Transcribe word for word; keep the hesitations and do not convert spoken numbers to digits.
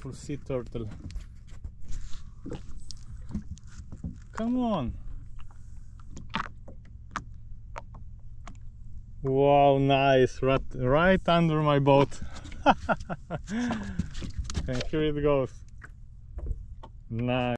beautiful sea turtle. Come on. Wow, nice, right, right under my boat. And here it goes. Nice.